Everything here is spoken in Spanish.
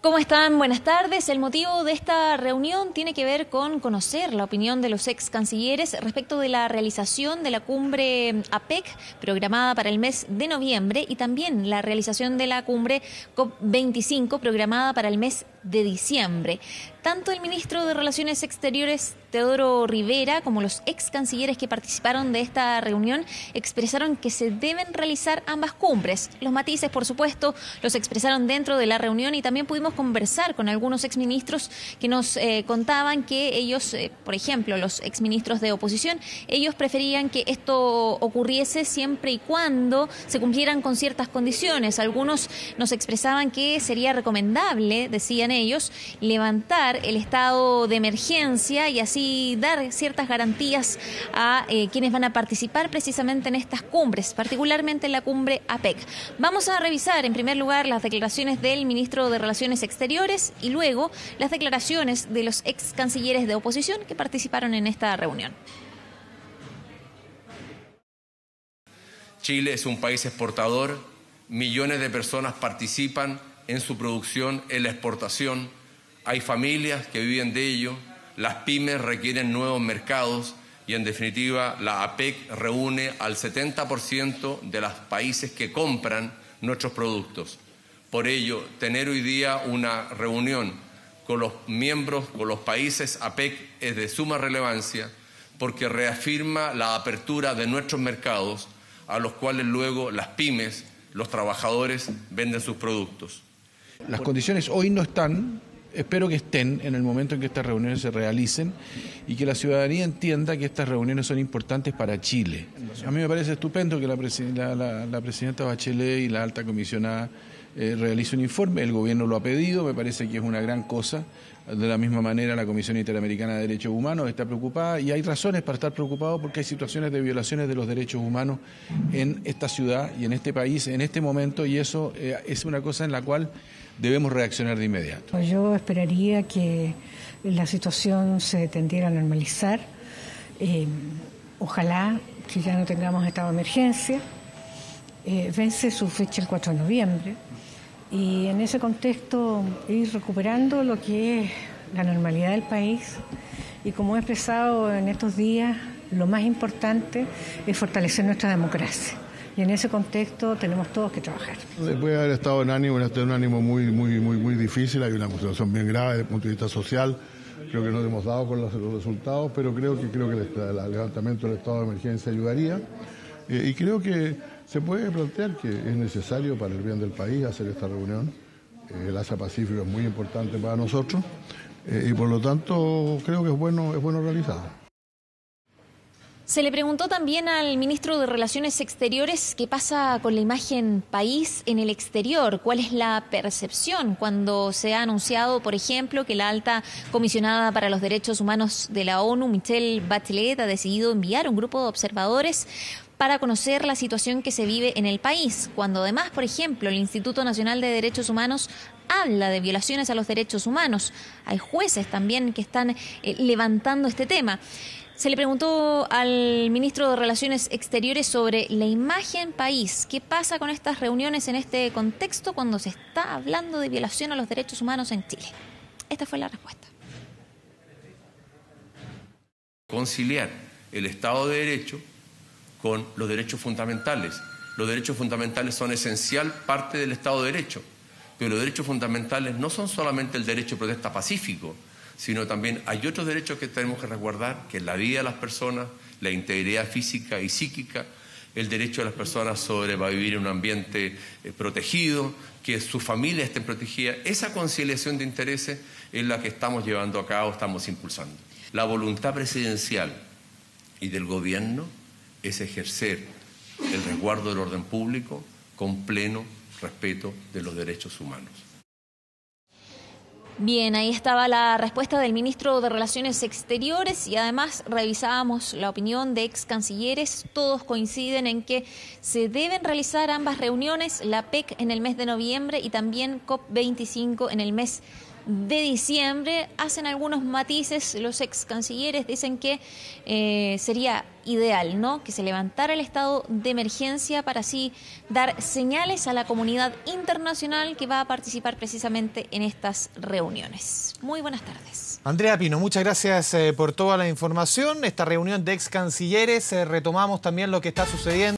¿Cómo están? Buenas tardes. El motivo de esta reunión tiene que ver con conocer la opinión de los ex cancilleres respecto de la realización de la cumbre APEC programada para el mes de noviembre y también la realización de la cumbre COP25 programada para el mes de diciembre. Tanto el ministro de Relaciones Exteriores, Teodoro Rivera, como los ex cancilleres que participaron de esta reunión expresaron que se deben realizar ambas cumbres. Los matices, por supuesto, los expresaron dentro de la reunión y también pudimos conversar con algunos exministros que nos contaban que ellos, por ejemplo, los exministros de oposición, ellos preferían que esto ocurriese siempre y cuando se cumplieran con ciertas condiciones. Algunos nos expresaban que sería recomendable, decían ellos, levantar el estado de emergencia y así dar ciertas garantías a quienes van a participar precisamente en estas cumbres, particularmente en la cumbre APEC. Vamos a revisar en primer lugar las declaraciones del ministro de Relaciones Exteriores y luego las declaraciones de los ex cancilleres de oposición que participaron en esta reunión. Chile es un país exportador, millones de personas participan en su producción, en la exportación, hay familias que viven de ello, las pymes requieren nuevos mercados y en definitiva la APEC reúne al 70% de los países que compran nuestros productos. Por ello, tener hoy día una reunión con los miembros, con los países APEC es de suma relevancia porque reafirma la apertura de nuestros mercados a los cuales luego las pymes, los trabajadores venden sus productos. Las condiciones hoy no están, espero que estén en el momento en que estas reuniones se realicen y que la ciudadanía entienda que estas reuniones son importantes para Chile. A mí me parece estupendo que la presidenta Bachelet y la alta comisionada realice un informe, el gobierno lo ha pedido, me parece que es una gran cosa. De la misma manera la Comisión Interamericana de Derechos Humanos está preocupada y hay razones para estar preocupados porque hay situaciones de violaciones de los derechos humanos en esta ciudad y en este país en este momento y eso es una cosa en la cual debemos reaccionar de inmediato. Yo esperaría que la situación se tendiera a normalizar, ojalá que ya no tengamos estado de emergencia, vence su fecha el 4 de noviembre y en ese contexto ir recuperando lo que es la normalidad del país y como he expresado en estos días, lo más importante es fortalecer nuestra democracia. Y en ese contexto tenemos todos que trabajar. Puede haber estado en un ánimo muy difícil, hay una situación bien grave desde el punto de vista social, creo que no hemos dado con los resultados, pero creo que el levantamiento del estado de emergencia ayudaría y creo que se puede plantear que es necesario para el bien del país hacer esta reunión. El Asia-Pacífico es muy importante para nosotros y por lo tanto creo que es bueno realizarlo. Se le preguntó también al ministro de Relaciones Exteriores qué pasa con la imagen país en el exterior, cuál es la percepción cuando se ha anunciado, por ejemplo, que la alta comisionada para los derechos humanos de la ONU, Michelle Bachelet, ha decidido enviar un grupo de observadores para conocer la situación que se vive en el país, cuando además, por ejemplo, el Instituto Nacional de Derechos Humanos habla de violaciones a los derechos humanos. Hay jueces también que están levantando este tema. Se le preguntó al ministro de Relaciones Exteriores sobre la imagen país. ¿Qué pasa con estas reuniones en este contexto cuando se está hablando de violación a los derechos humanos en Chile? Esta fue la respuesta. Conciliar el Estado de Derecho con los derechos fundamentales. Los derechos fundamentales son esencial parte del Estado de Derecho, pero los derechos fundamentales no son solamente el derecho de protesta pacífico, sino también hay otros derechos que tenemos que resguardar, que es la vida de las personas, la integridad física y psíquica, el derecho de las personas sobre vivir en un ambiente protegido, que sus familias estén protegidas. Esa conciliación de intereses es la que estamos llevando a cabo, estamos impulsando. La voluntad presidencial y del gobierno es ejercer el resguardo del orden público con pleno respeto de los derechos humanos. Bien, ahí estaba la respuesta del ministro de Relaciones Exteriores y además revisábamos la opinión de ex cancilleres. Todos coinciden en que se deben realizar ambas reuniones, la APEC en el mes de noviembre y también COP25 en el mes de diciembre. Hacen algunos matices los ex cancilleres, dicen que sería ideal, ¿no?, que se levantara el estado de emergencia para así dar señales a la comunidad internacional que va a participar precisamente en estas reuniones. Muy buenas tardes. Andrea Pino, muchas gracias por toda la información. Esta reunión de ex cancilleres, retomamos también lo que está sucediendo.